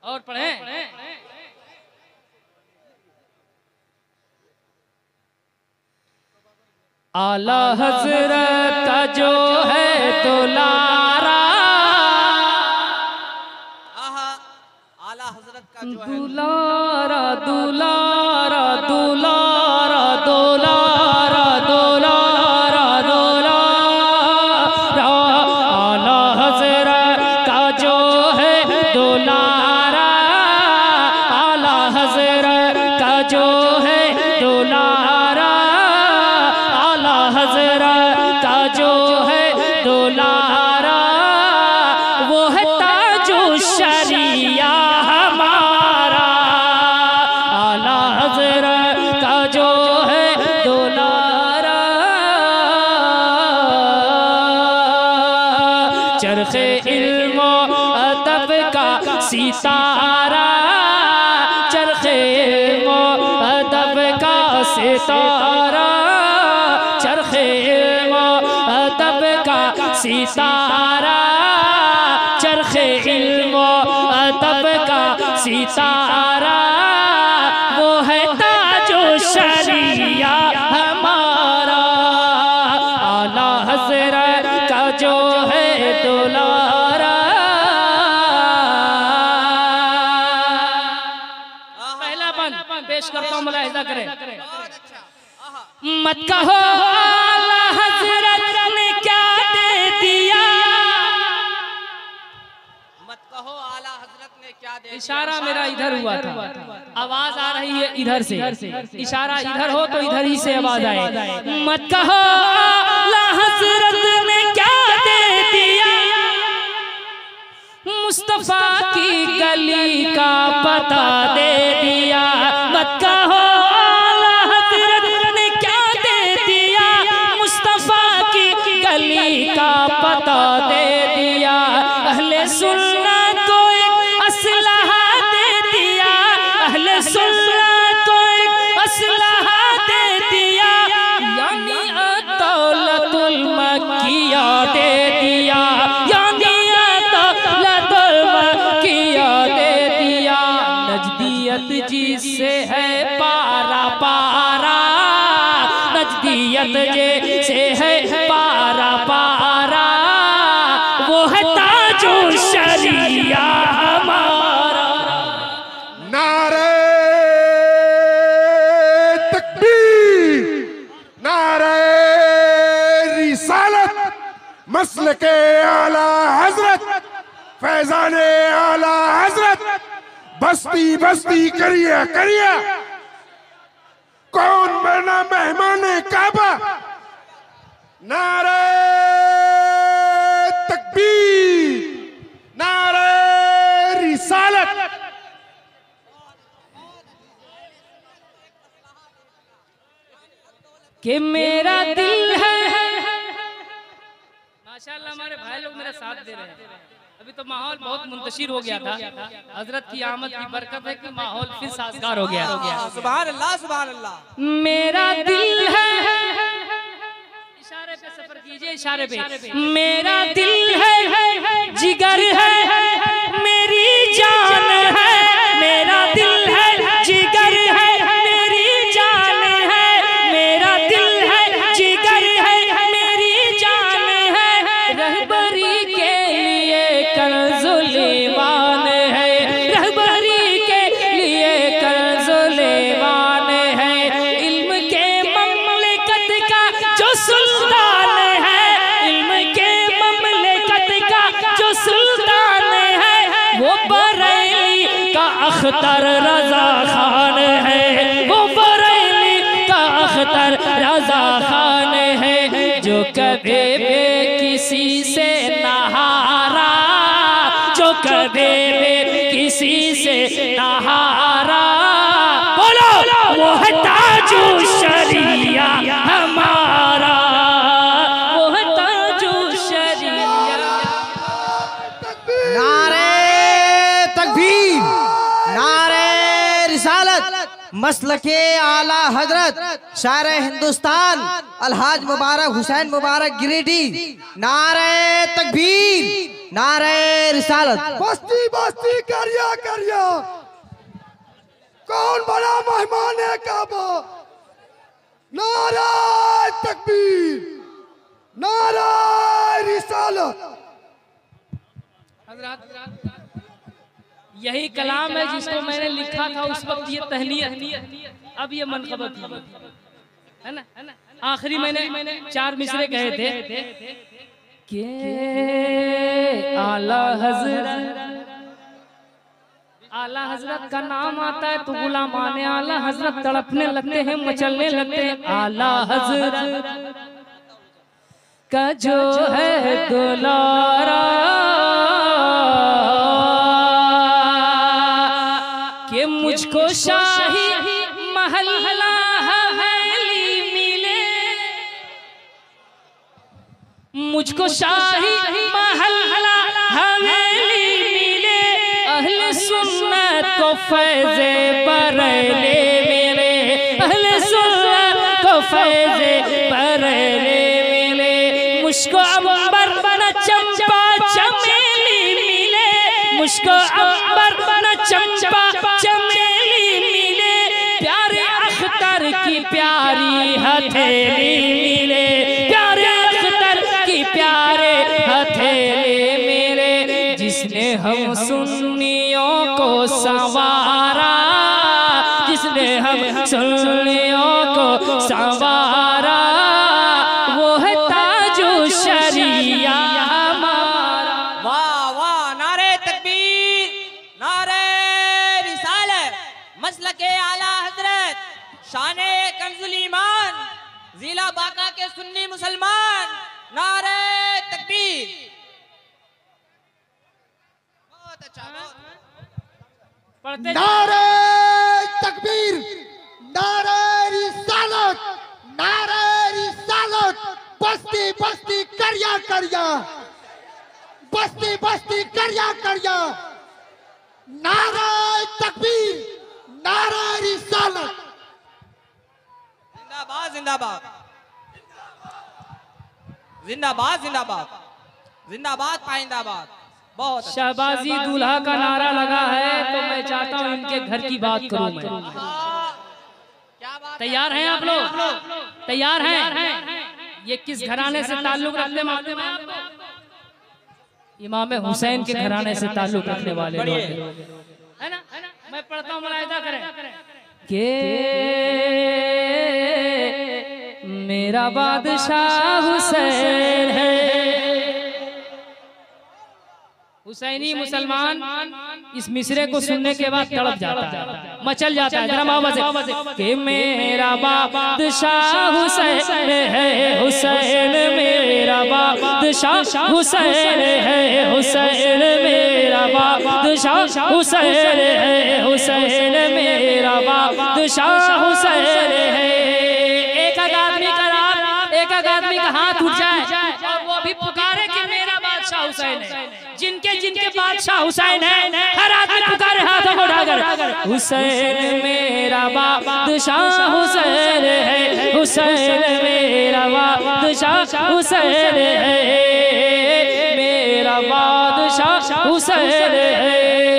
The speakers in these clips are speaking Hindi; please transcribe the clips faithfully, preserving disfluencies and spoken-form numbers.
और पढ़े आला हजरत का जो है दुलारा, आला हजरत का जो है दुलारा दुलारा दुलारा दुलारा दुलारा दुलारा, आला हजरत का जो है दुलारा, आला हजरत का जो है दुलारा, आला हजरत का जो है दुलारा, वो है ताजो शरिया हमारा, आला हजरत का जो है दुलारा, चरखे इल्म अदब का सितारा, चरखे इल्म अदब का सितारा, चरखे इल्म अदब का सितारा, चरखे इल्म अदब का सितारा, वो है ताजो शरिया हमारा, आला हजरत का जो है दुलारा। पहला बंद पेश करता हूँ, मुलाहिजा करें। मत कहो आला हजरत ने क्या दे दिया, मत कहो आला हजरत ने क्या दे दिया। इशारा मेरा इधर हुआ था, आवाज आ रही है इधर से, इशारा इधर हो तो इधर ही से आवाज आए। मत कहो आला हजरत ने क्या दे दिया, मुस्तफा की गली का पता दे दिया। मत कहो आला हजरत ने क्या दे दिया, मुस्तफा की गली का पता दे दिया। अहले सुन्ना को एक असलहा दे दिया, अहले सुन्ना को एक असलहा दे दिया, यानी अदौलतुल मक्किया दे दिया, यानी अदौलतुल मक्किया दे दिया। नजदियत जिससे है पारा पारा, नजदियत जैसे है पारा पारा, वो है ताजो शरिया हमारा। नारे तकबीर, नारे रिसालत, मसलके आला हजरत, फैजाने आला हजरत, बस्ती बस्ती करिए करिए, कौन बना मेहमाने काबा। नारे तकबीर, नारे रिसालत। कि मेरा दिल है, माशाल्लाह हमारे भाई लोग मेरा साथ दे रहे हैं। अभी तो माहौल बहुत मुंतशिर हो गया था, हजरत की आमद की बरकत है कि माहौल फिर साजगार हो गया। सुभान अल्लाह सुभान अल्लाह। मेरा दिल है, इशारे पे सफर कीजिए, इशारे पे। मेरा दिल है, जिगर है, मेरी जान है, मेरा दिल है, जिगर है, मेरी जान है, मेरा दिल है, जिगर है, मेरी जान है, रहबरी के लिए कंजुल ईमान है, रहबरी के लिए कंजुल ईमान है। इल्म के ममलकत का जो सुल्तान है, इल्म के ममलकत का जो सुल्तान है, वो बरेली का अख्तर रजा खान है, वो बरेली का अख्तर रजा खान है। जो कभी भी किसी से नहारा, जो कभी भी किसी से नहारा, बोलो वो है ताजो शरिया हमारा, वो है ताजो शरिया। नारे तकबीर, नारे रिसालत, मसलके आला हजरत, शायर हिंदुस्तान अलहाज मुबारक हुसैन मुबारक गिरिडीह। नारे तकबीर, नारे रिसालत। बस्ती बस्ती करिया करिया कौन बड़ा मेहमान है काबा। नारा तकबीर, नारा रिसालत। यही कलाम है जिसको मैंने लिखा था उस वक्त ये तहलियत, अब ये मनक़बत है ना। आखिरी मैंने चार मिसरे कहे थे कि आला हज़रत, आला हज़रत का नाम आता है तो गुलामाने आला हज़रत तड़पने लगते हैं, मचलने लगते हैं। आला हज़रत का जो है दुलारा कि मुझको शाही महल्ला हवेली मिले, मुझको शाही महल्ला हवेली मिले, अहले सुन्नत को फैज़े बरेले मिले, अहले सुन्नत को फैज़े बरेले मिले। मुझको अंबर न चंपा चमेली मिले, मुझको अंबर न चंपा चमेली मिले, प्यारे अख्तर की प्यारी हथेली मिले, प्यारे अख्तर की प्यारे हथेली मिले। जिसने हम सुन्नियों को संवारा, जिसने हम सुन्नियों को संवारा, वो है ताजो शरिया हमारा। वाह वाह, नारे तकबीर, नारे रिसालत, मसलके आला हजरत, शाने कंजुल ईमान, जिला बाका के सुन्नी मुसलमान। नारे तकबीर। बहुत अच्छा, पढ़ते नारे तकबीर, नारे रिसालत, नारे रिसालत। बस्ती बस्ती करिया करिया, बस्ती बस्ती करिया करिया, नारे तकबीर, नारे रिसालत। जिंदाबाद जिंदाबाद जिंदाबाद जिंदाबाद जिंदाबाद पाइंदाबाद। बहुत अच्छा। शहबाजी दूल्हा का नारा लगा है तो मैं चाहता हूँ इनके घर की बात करूँ मैं। क्या बात। तैयार हैं आप लोग? तैयार हैं? ये किस घराने से ताल्लुक रखते मालूम है आपको? इमाम हुसैन के घराने से ताल्लुक रखने वाले लोग है ना। मैं पढ़ता हूँ, मुलाहिजा करें के मेरा बादशाह हुसैन है। हुसैनी मुसलमान इस मिसरे को सुनने के बाद तड़प जाता है, मचल जाता है। जरा आवाज़ है कि मेरा बादशाह हुसैन है, हुसैन मेरा बादशाह हुसैन है, हुसैन मेरा बादशाह हुसैन है, हुसैन मेरा बादशाह हुसैन है। एक आदमी का रात, एक आदमी का हाथ उठ जाए और वो भी पुकारे कि मेरा बादशाह हुसैन है। जिनके जिनके बादशाह हुसैन है, हर आदमी पुकारे हाथों को उठाकर, हुसैन मेरा बादशाह हुसैन है, हुसैन मेरा बादशाह हुसैन है, मेरा बादशाह हुसैन है।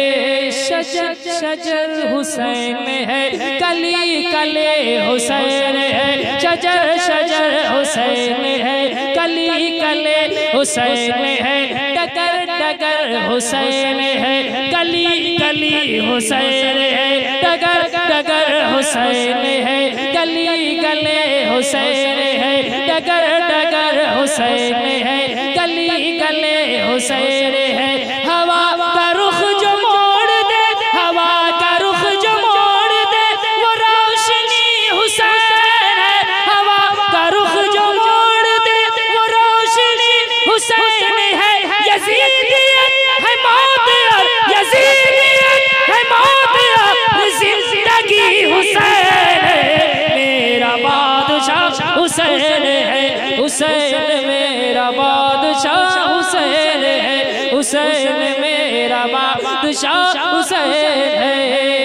शजर शजर हुसैन में है, कली कले हुसैन है, शजर शजर हुसैन में है, कली कले हुसैन में है, डगर डगर हुसैन है, गली गली हुसैन है, डगर डगर हुसैन है, गली गले हुसैन है, डगर डगर हुसैन है, गली गले हुसैन है। हवा का रुख जो मोड़ दे, हवा का रुख जो मोड़ दे, वो रोशनी हुसैन है। हवा का रुख जो मोड़ दे, वो रोशनी हुसैन है। यजीदियत है मौत और यजीदियत है मौत और जिंदगी हुसैन है, मेरा बादशाह हुसैन है, हुसैन मेरा बादशाह हुसैन है, हुसैन मेरा बादशाह हुसैन है,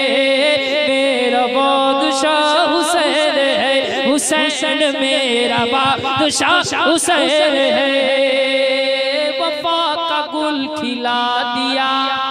मेरा बादशाह हुसैन है, हुसैन मेरा बादशाह हुसैन है। वफा का गुल खिला दिया।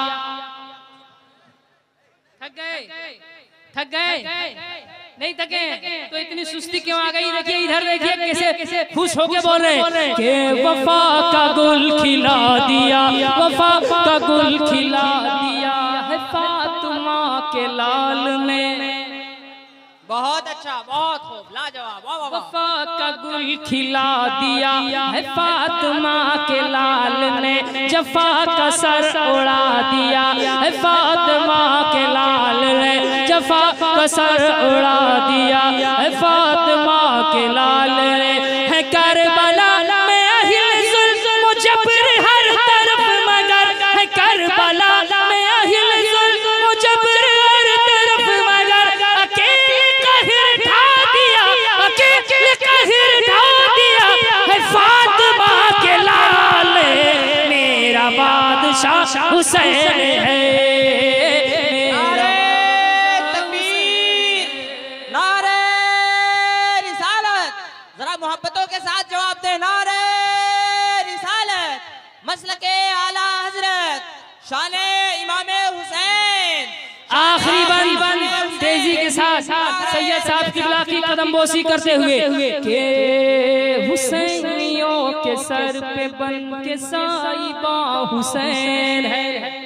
थक गए थक गए नहीं थके तो इतनी सुस्ती क्यों आ गई? देखिए इधर देखिए कैसे कैसे खुश होके बोल रहे हैं कि वफा का गुल खिला दिया, वफा का गुल खिला दिया है फातिमा के लाल ने। बहुत अच्छा, बहुत खूब, लाजवाब, वाह वाह वाह। वफा का गुल खिला दिया है फातिमा के लाल ने, जफा का सर उड़ा दिया है फातिमा के लाल ने, जफा का सर उड़ा दिया है फातिमा के लाल ने। है करबला में अहिल जुल्म जबर हर तरफ मगर, है करबला में अहिल जुल्म जबर हर तरफ मगर, अकेले कहर ढा दिया, अकेले कहर ढा दिया है फातिमा के लाल, मेरा बादशाह हुसैन है। मोहब्बतों के साथ जवाब दे, नारे रिसालत, मसलके आला हजरत, शाने इमाम हुसैन। आखिरी बंद तेजी के साथ सैयद साहब किबला की कदम बोसी करते हुए के हुसैनियों के सर पे बन के साहिबा हुसैन है,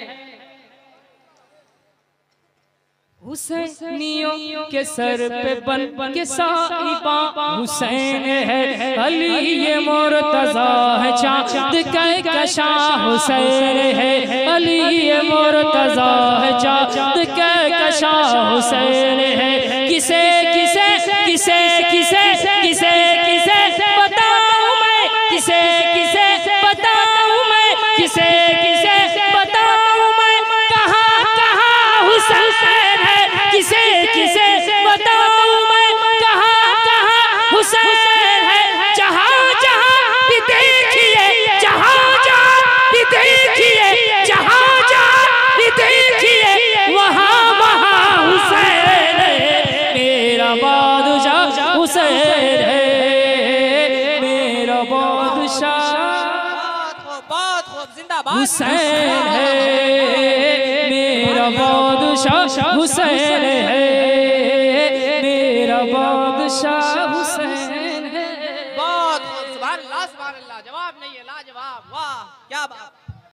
हुसैनियों के सर पे बन के साहिबा हुसैन है। अली ये मुर्तजा है चाँद के कशा हुसैन है, अली ये मुर्तजा है चाँद के कशा हुसैन है। किसे किसे किसे किसे किसे किसे बताऊं मैं, किसे किसे बताऊं मैं, किसे किसे बताऊं मैं, कहाँ कहाँ हुसैन है, किसे किसे बताऊं मैं, कहाँ कहाँ हुसैन है। जहाँ जहाँ भी देखिए, जहाँ जहाँ भी देखिए, जहाँ जहाँ भी देखिए, वहाँ वहाँ हुसैन है, मेरा बादशाह हुसैन है, मेरा बादशाह बहुत खूब, जिंदाबाद हुसैन है, मेरा बादशाह हुसैन है, मेरा बादशाह हुसैन है। बहुत खूब, सुभान अल्लाह, सुभान अल्लाह, जवाब नहीं है, लाजवाब, वाह क्या बात।